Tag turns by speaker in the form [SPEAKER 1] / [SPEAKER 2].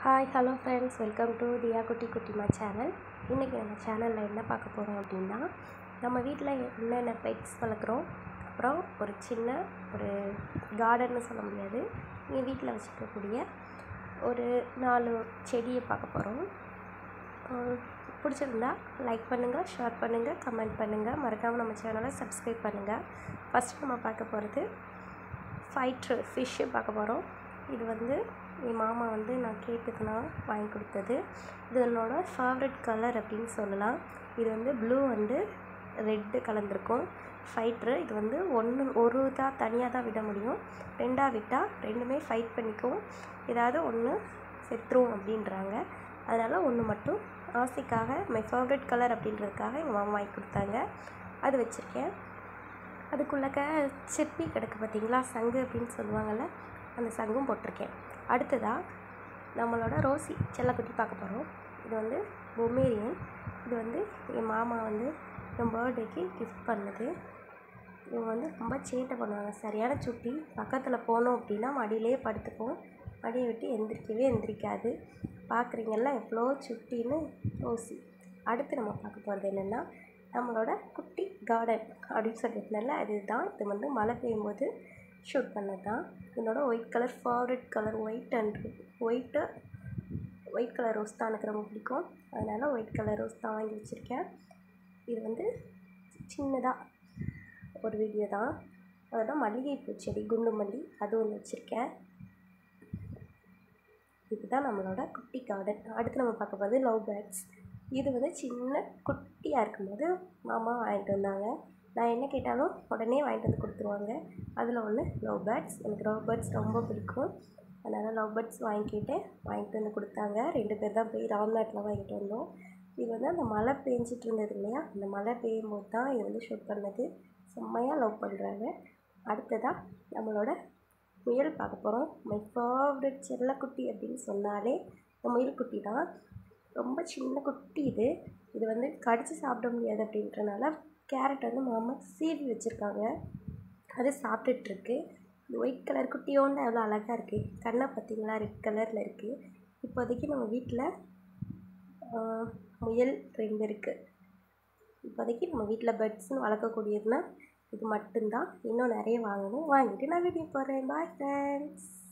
[SPEAKER 1] Hi hello friends, welcome to Diya Kutti Kuttima channel. இன்றைக்கி நம்ம சேனலில் என்ன பார்க்க போகிறோம் அப்படின்னா, நம்ம வீட்டில் என்னென்ன பெட்ஸ் வளர்க்குறோம், அப்புறம் ஒரு சின்ன ஒரு கார்டன்னு சொல்ல முடியாது, எங்கள் வீட்டில் வச்சுருக்கக்கூடிய ஒரு 4 செடியை பார்க்க போகிறோம். பிடிச்சிருந்தா லைக் பண்ணுங்கள், ஷேர் பண்ணுங்கள், கமெண்ட் பண்ணுங்கள், மறக்காமல் நம்ம சேனலை சப்ஸ்கிரைப் பண்ணுங்கள். ஃபஸ்ட்டு நம்ம பார்க்க போகிறது ஃபைட்ரு ஃபிஷ்ஷு பார்க்க போகிறோம். இது வந்து என் மாமா நான் கேட்டதுனா வாங்கி கொடுத்தது. இது என்னோடய ஃபேவரட் கலர் அப்படின்னு சொல்லலாம். இது ப்ளூ ரெட்டு கலந்துருக்கும். ஃபைட்ரு இது ஒரு தான் தனியாக தான் விட முடியும். 2ஆக விட்டால் ரெண்டுமே ஃபைட் பண்ணிக்கும், ஏதாவது ஒன்று செத்துரும் அப்படின்றாங்க. அதனால் ஒன்று மட்டும் ஆசைக்காக மை ஃபேவரட் கலர் அப்படின்றதுக்காக எங்கள் மாமா வாங்கி கொடுத்தாங்க. அது வச்சுருக்கேன். அதுக்குள்ளக்க சிப்பி கிடக்கு பார்த்தீங்களா, சங்கு அப்படின்னு சொல்லுவாங்கள்ல, அந்த சங்கும் போட்டிருக்கேன். அடுத்ததாக நம்மளோட ரோசி செல்லக்குட்டி பார்க்க போகிறோம். இது பொமேரியன். இது என் மாமா என் பர்த்டேக்கு கிஃப்ட் பண்ணது. இவங்க ரொம்ப சேட்டை பண்ணுவாங்க, சரியான சுட்டி. பக்கத்தில் போனோம் அப்படின்னா மடியிலே படுத்துப்போம், மடியை விட்டு எந்திரிக்காது. பார்க்குறீங்களா எவ்வளோ சுட்டின்னு ரோசி. அடுத்து நம்ம பார்க்க போகிறது என்னென்னா, நம்மளோட குட்டி கார்டன் அப்படின்னு சொல்லியிருந்தேன்ல, அதுதான். இது மழை பெய்யும்போது ஷூட் பண்ணது தான். என்னோட white colour favourite colour, white colour rose தான் எனக்கு ரொம்ப பிடிக்கும். அதனால் ஒயிட் கலர் ரோஸ் தான் வாங்கி வச்சுருக்கேன். இது சின்னதாக ஒரு வீடியோ தான். அதுதான் மல்லிகைப்பூ செடி, குண்டு மல்லி, அது ஒன்று வச்சுருக்கேன். இதுதான் நம்மளோட குட்டி கார்டன். அடுத்து நம்ம பார்க்க போகிறது லவ் பேர்ட்ஸ். இது சின்ன குட்டியாக இருக்கும்போது மாமா வாங்கிட்டு வந்தாங்க. நான் என்ன கேட்டாலும் உடனே வாங்கிட்டு வந்து கொடுத்துருவாங்க. அதில் ஒன்று லவ் பேர்ட்ஸ். எனக்கு லவ் பேர்ட்ஸ் ரொம்ப பிடிக்கும். அதனால் லவ் பேர்ட்ஸ் வாங்கிட்டு வந்து கொடுத்தாங்க. 2 பேர் தான் போய் ராம்நாட்டில் வாங்கிட்டு வந்தோம். இது அந்த மழை பெஞ்சிட்டு இருந்தது இல்லையா, அந்த மழை பெய்யும்போது தான் இது ஷூட் பண்ணது. செம்மையாக லவ் பண்ணுறாங்க. அடுத்ததாக நம்மளோட முயல் பார்க்க போகிறோம். மை ஃபேவரட் செல்லக்குட்டி அப்படின்னு சொன்னாலே இந்த முயல் குட்டி தான். ரொம்ப சின்ன குட்டி. இது கடித்து சாப்பிட முடியாது அப்படின்றனால கேரட் மாமா சீவி வச்சுருக்காங்க, அது சாப்பிட்டுட்ருக்கு. இந்த ஒயிட் கலர் குட்டியோண்டு எவ்வளோ அழகாக இருக்குது. கண்ணை பார்த்திங்களா, ரெட் கலரில் இருக்குது. இப்போதைக்கு நம்ம வீட்டில் முயல் 2 இருக்குது. இப்போதைக்கு நம்ம வீட்டில் பேர்ட்ஸ்னு வளர்க்கக்கூடியதுன்னா இது மட்டும்தான். இன்னும் நிறைய வாங்கிட்டு நான் வீடியோ போடுறேன். Bye friends.